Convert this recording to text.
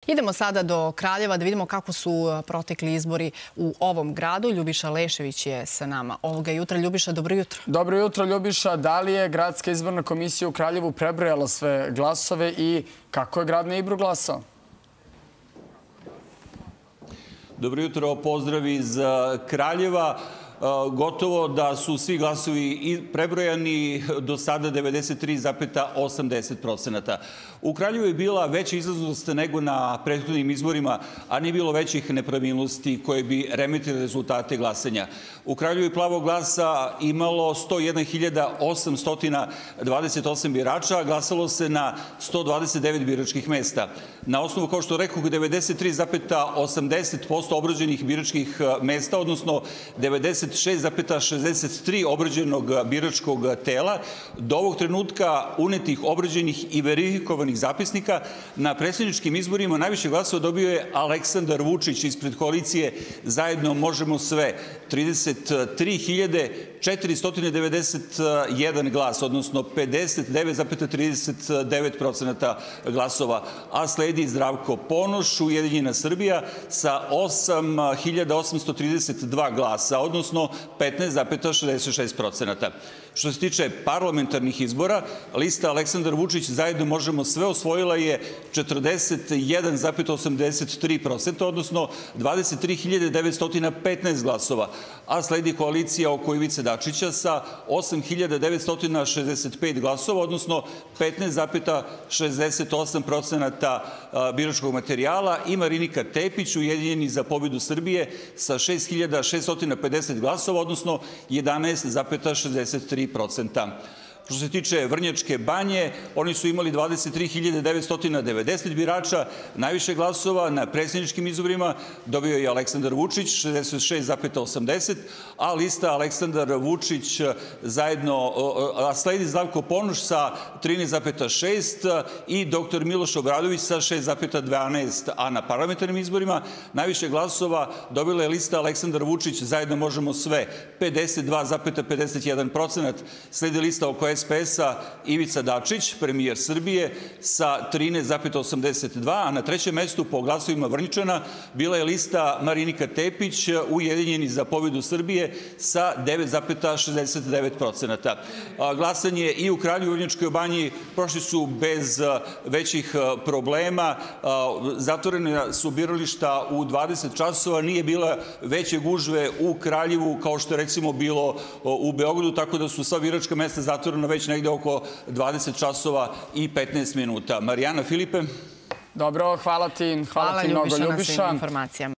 Idemo sada do Kraljeva da vidimo kako su protekli izbori u ovom gradu. Ljubiša Lešević je sa nama ovoga jutra. Ljubiša, dobro jutro. Dobro jutro, Ljubiša. Da li je Gradska izborna komisija u Kraljevu prebrojala sve glasove i kako je grad na Ibru glasao? Dobro jutro, pozdrav iz Kraljeva. Gotovo da su svi glasovi prebrojani, do sada 93,80%. U Kraljevu je bila veća izlaznost nego na prethodnim izborima, a nije bilo većih nepravilnosti koje bi remetile rezultate glasanja. U Kraljevu je Plavo glasa imalo 101.828 birača, a glasalo se na 129 biračkih mesta. Na osnovu, kao što rekao, 93,80% obrađenih biračkih mesta, odnosno 96,63 obrađenog biračkog tela, do ovog trenutka unetih, obrađenih i verifikovanih zapisnika, na predsjedničkim izborima najviše glasova dobio je Aleksandar Vučić ispred koalicije Zajedno možemo sve, 33.491 glas, odnosno 59,39% glasova, a sledi Zdravko Ponoš, Ujedinjena Srbija, sa 8.832 glasa, odnosno 15,66%. Što se tiče parlamentarnih izbora, lista Aleksandar Vučić Zajedno možemo sve osvojila je 41,83%, odnosno 23.915 glasova, a sledi koalicija oko Ivice Dačića sa 8.965 glasova, odnosno 15,68% biračkog materijala, i Marinika Tepić, Ujedinjeni za pobedu Srbije, sa 6.650 glasova, odnosno 11,63%. Što se tiče Vrnjačke Banje, oni su imali 23.990 birača, najviše glasova na predsjedničkim izborima dobio je Aleksandar Vučić, 66,80, a lista Aleksandar Vučić Zajedno, a sledi Zdravko Ponoš sa 13,6 i dr. Miloš Obradović sa 6,12, a na parlamentarnim izborima najviše glasova dobila je lista Aleksandar Vučić Zajedno možemo sve, 52,51%, sledi lista oko SPS-a Ivica Dačić, premijer Srbije, sa 13,82, a na trećem mestu po glasovima Vrnjičana bila je lista Marinika Tepić, Ujedinjeni za pobedu Srbije, sa 9,69%. Glasanje i u Kraljevu i Vrnjačkoj Banji prošli su bez većih problema. Zatvorene su birališta u 20 časova, nije bila veće gužve u Kraljevu kao što je recimo bilo u Beogradu, tako da su sva biračka mesta zatvorena već negde oko 20 časova i 15 minuta. Marijana, Filipe? Dobro, hvala ti mnogo, Ljubiša. Hvala Ljubiša na svim informacijama.